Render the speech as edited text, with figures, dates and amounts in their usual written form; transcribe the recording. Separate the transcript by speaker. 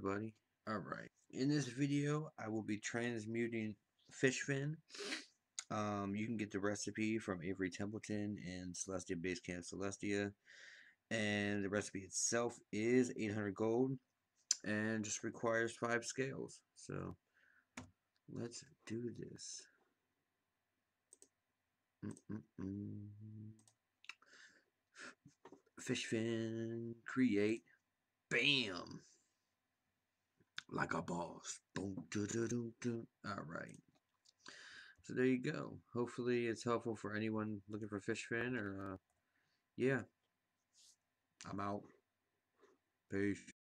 Speaker 1: everybody. Alright, in this video I will be transmuting fish fin. You can get the recipe from Avery Templeton and Celestia Basecamp Celestia. And the recipe itself is 800 gold and just requires 5 scales. So let's do this. Fish fin, create, bam! Like a boss. Boom, doo, doo, doo, doo. Alright. So there you go. Hopefully it's helpful for anyone looking for fish fin or yeah. I'm out. Peace.